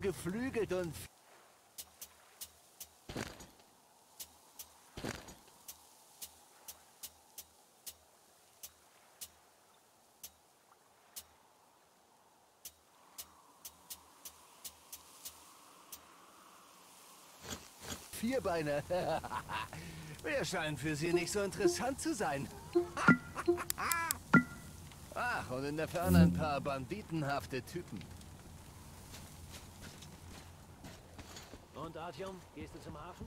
geflügelt und... Vierbeiner. Wir scheinen für sie nicht so interessant zu sein. Ach, und in der Ferne ein paar banditenhafte Typen. Und Artyom, gehst du zum Hafen?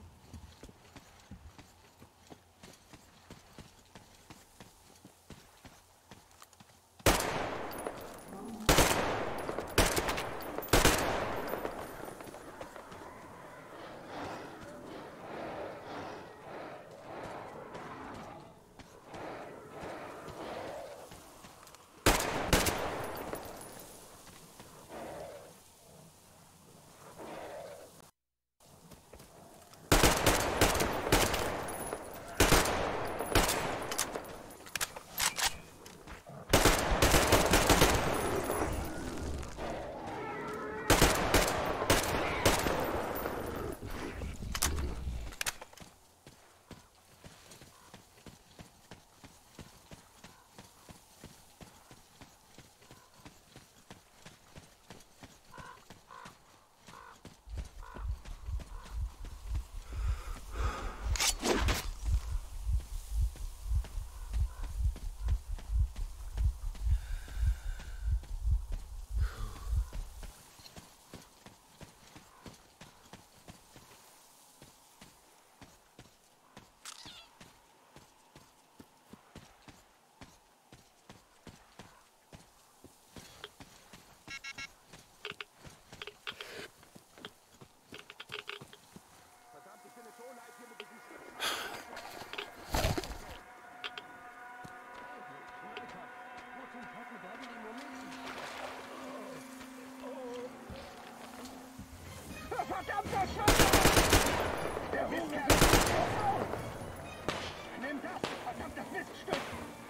Verdammter Scheiße! Der Wind nimm das, verdammtes Miststück!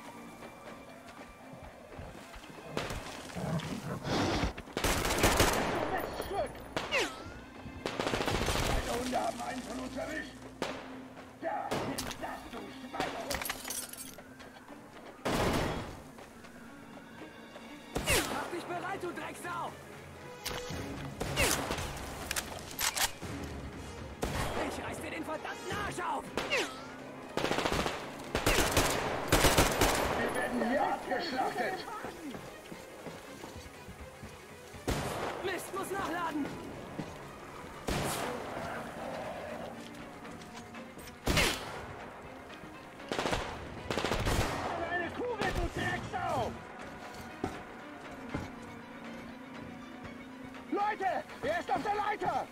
Du Miststück! Meine Hunde haben einen von uns erwischt! Da, nimm das, du Schweinehund! Mach dich bereit, du Drecksau! Ich reiß dir den verdammten Arsch auf! Wir werden hier abgeschlachtet! Mist, muss nachladen! Eine Kugel, du Drecksau! Leute, er ist auf der Leiter!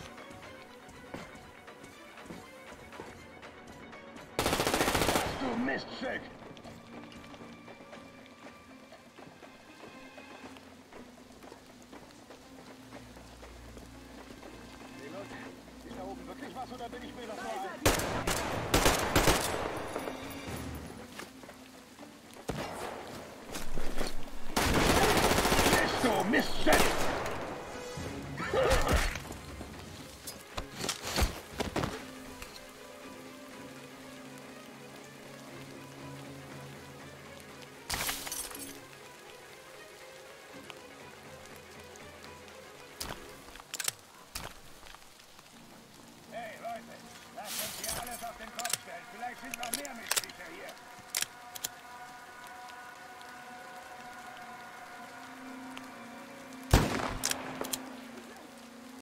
Du Miststück! Hey Leute, ist da oben wirklich was oder bin ich mir das nur ein? Mist, du Miststück!